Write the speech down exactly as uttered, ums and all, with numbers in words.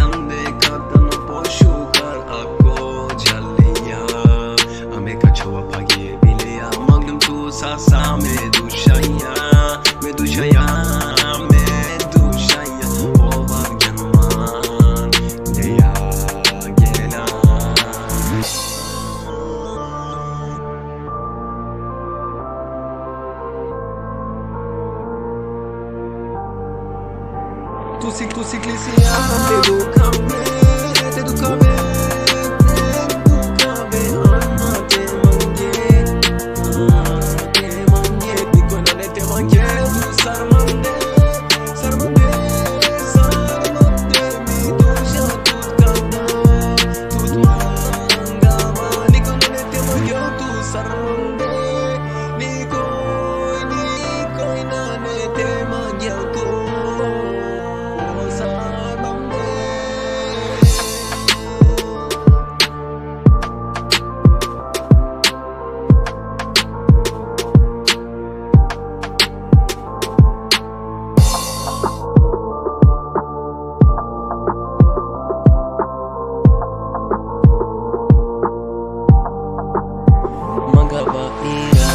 Cande kada no poshukar ako jalliya Ame kachowa pagi biliya Magnum tu sasa me dushaya Me dushaya me dushaya Ovar gelman Deya gela Tu si tu ciclisia te do cabe te do cabe te do cabe anna te mange te mange pico na te mange tu sarmande sarmande sarmande mi tu ja tut kada tut manga nico na te mange tu sarmande nico nico na te mange tu Mangaba ira